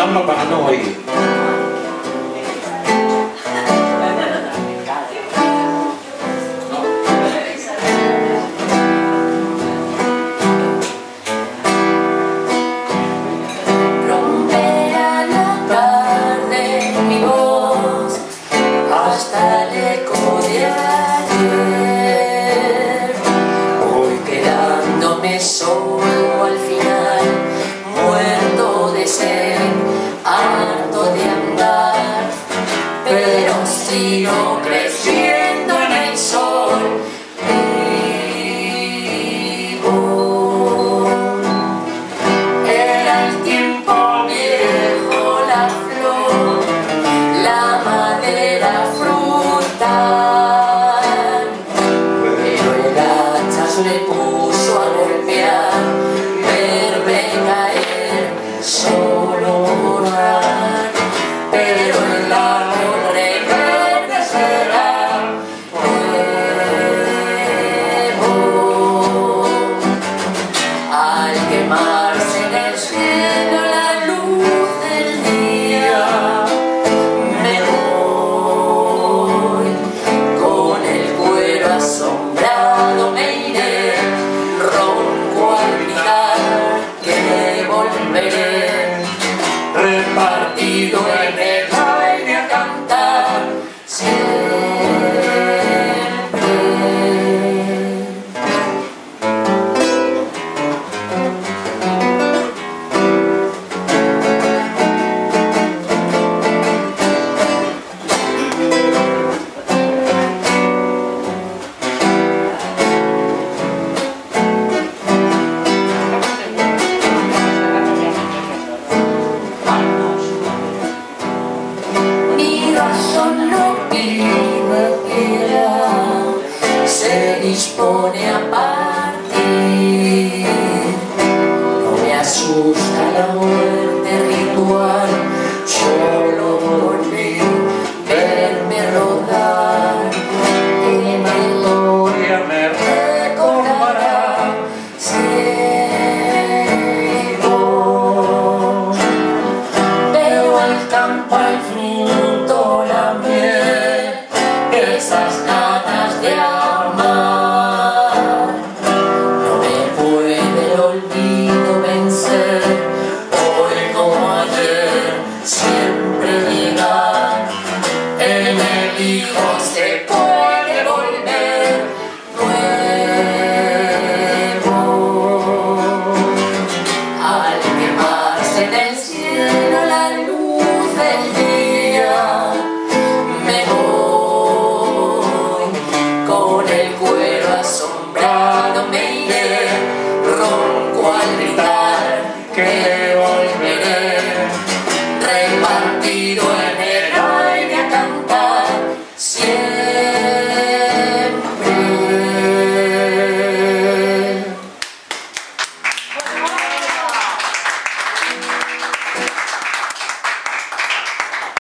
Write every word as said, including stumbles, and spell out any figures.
Samba para no oír. Romperá la tarde mi voz hasta el eco de ayer. Voy quedándome solo al final, muerto de sed, harto de andar, pero sigo creciendo en el sol. Vivo. Era el tiempo viejo, la flor, la madera frutal, pero el hacha me puso a golpear, verme caer, solo borrar, pero el árbol reverdecerá nuevo. Al quemarse en el cielo la luz del día, me voy con el cuero asombrado, me iré ronco al gritar que volveré, repartido en el aire a cantar siempre. Mi razón no pide piedad, se dispone a partir. No me asusta la muerte ritual, solo dormir, verme rodar. En memoria me recordará, sigo. Veo el campo al fruto, la miel, esas ganas de amar. No me puede el olvido vencer, hoy como ayer, siempre llegar. En el hijo se puede volver nuevo. Al quemarse en el cielo